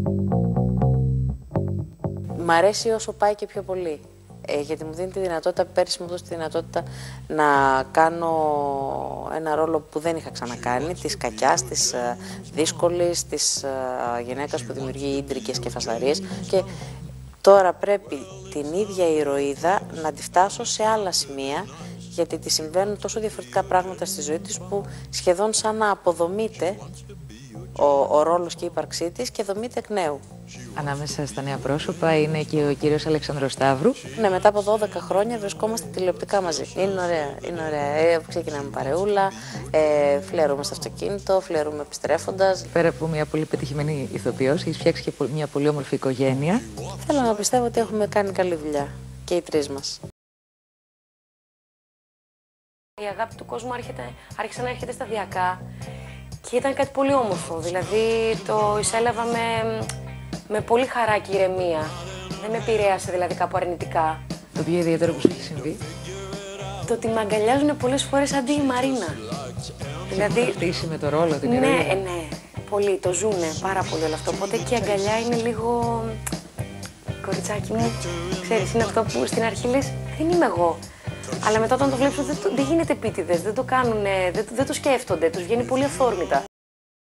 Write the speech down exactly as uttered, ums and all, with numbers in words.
Μ' αρέσει όσο πάει και πιο πολύ, ε, γιατί μου δίνει τη δυνατότητα, πέρυσι μου έδωσε τη δυνατότητα να κάνω ένα ρόλο που δεν είχα ξανακάνει, της κακιάς, της ε, δύσκολης, της ε, γυναίκας που δημιουργεί ίντρικες και φασαρίες, και τώρα πρέπει την ίδια ηρωίδα να τη φτάσω σε άλλα σημεία, γιατί τη συμβαίνουν τόσο διαφορετικά πράγματα στη ζωή της που σχεδόν σαν να αποδομείται ο, ο ρόλος και η ύπαρξή της και δομείται εκ νέου. Ανάμεσα στα νέα πρόσωπα είναι και ο κύριος Αλεξανδροσταύρου. Ναι, μετά από δώδεκα χρόνια βρισκόμαστε τηλεοπτικά μαζί. Είναι ωραία, είναι ωραία. Ε, ξεκινάμε παρεούλα, ε, φλερούμε στο αυτοκίνητο, φλερούμε επιστρέφοντας. Πέρα από μια πολύ πετυχημένη ηθοποιός, έχει φτιάξει και μια πολύ όμορφη οικογένεια. Θέλω να πιστεύω ότι έχουμε κάνει καλή δουλειά και οι τρεις μας. Η αγάπη του κόσμου άρχεται, άρχισε να έρχεται σταδιακά και ήταν κάτι πολύ όμορφο. Δηλαδή το εισέλαβα με, με πολύ χαρά και ηρεμία. Δεν με επηρέασε δηλαδή κάπου αρνητικά. Το πιο ιδιαίτερο που σου έχει συμβεί? Το ότι με αγκαλιάζουν πολλές φορές αντί η Μαρίνα. Δηλαδή... Χτίσει με το ρόλο, την ναι, ηρωίδα. ναι, πολύ, το ζουνε πάρα πολύ όλο αυτό. Οπότε και η αγκαλιά είναι λίγο... Κοριτσάκι μου, ξέρεις, είναι αυτό που στην αρχή λες, δεν είμαι εγώ. Αλλά μετά όταν το βλέπεις δεν, δεν γίνεται επίτηδες, δεν το κάνουν, δεν, δεν το σκέφτονται, τους βγαίνει πολύ αυθόρμητα.